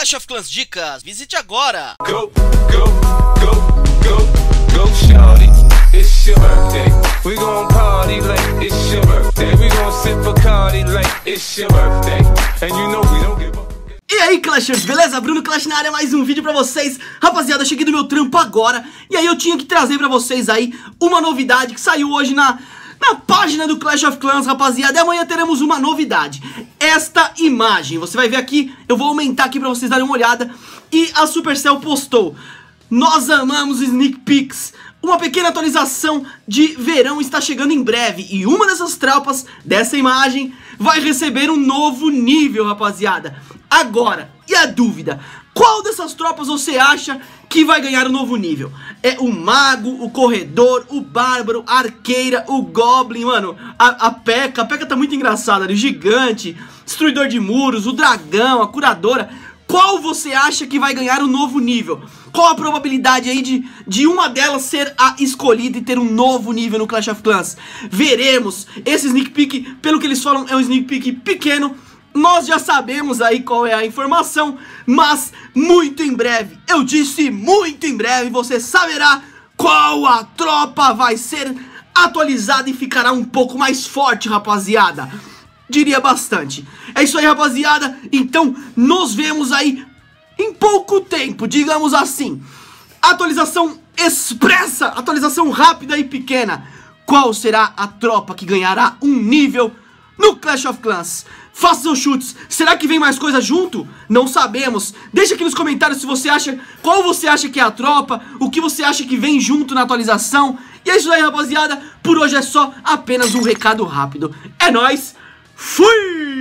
Clash of Clans Dicas, visite agora! Go, go, go, go, go, shawty, it's your birthday. We gon' party like it's your birthday. We gon' sip Bacardi like it's your birthday. And you know we don't give up. E aí, Clashers, beleza? Bruno Clash na área, mais um vídeo pra vocês. Rapaziada, eu cheguei do meu trampo agora e aí eu tinha que trazer pra vocês aí uma novidade que saiu hoje na página do Clash of Clans, rapaziada. E amanhã teremos uma novidade. Esta imagem, você vai ver aqui, eu vou aumentar aqui pra vocês darem uma olhada. E a Supercell postou: nós amamos Sneak Peeks. Uma pequena atualização de verão está chegando em breve e uma dessas tropas dessa imagem vai receber um novo nível, rapaziada. Agora, e a dúvida? Qual dessas tropas você acha que vai ganhar o novo nível? É o Mago, o Corredor, o Bárbaro, a Arqueira, o Goblin, mano, a P.E.K.K.A. A P.E.K.K.A. tá muito engraçada ali, o Gigante, Destruidor de Muros, o Dragão, a Curadora. Qual você acha que vai ganhar o novo nível? Qual a probabilidade aí de uma delas ser a escolhida e ter um novo nível no Clash of Clans? Veremos. Esse sneak peek, pelo que eles falam, é um sneak peek pequeno. Nós já sabemos aí qual é a informação, mas muito em breve, eu disse muito em breve, você saberá qual a tropa vai ser atualizada e ficará um pouco mais forte, rapaziada. Diria bastante. É isso aí, rapaziada. Então, nos vemos aí em pouco tempo, digamos assim. Atualização expressa, atualização rápida e pequena. Qual será a tropa que ganhará um nível no Clash of Clans? Faça seus chutes. Será que vem mais coisa junto? Não sabemos. Deixa aqui nos comentários se você acha, qual você acha que é a tropa, o que você acha que vem junto na atualização. E é isso aí, rapaziada. Por hoje é só apenas um recado rápido. É nóis. Fui!